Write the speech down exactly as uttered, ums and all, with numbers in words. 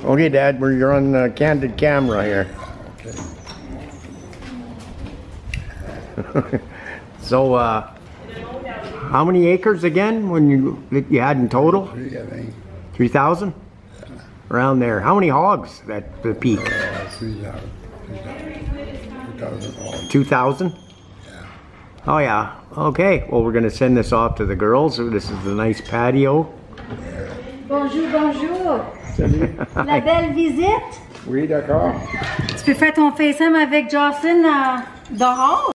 Okay, Dad, we're, you're on uh, candid camera here. Okay. So, uh, how many acres again when you that you had in total? Three, I think. Three thousand? Yeah. Around there. How many hogs at the peak? Uh, three thousand. Two thousand hogs. Two thousand? Yeah. Oh yeah. Okay. Well, we're gonna send this off to the girls. This is the nice patio. Bonjour, bonjour. La belle visite. Oui, d'accord. Tu peux faire ton FaceTime avec Jocelyn euh, dehors?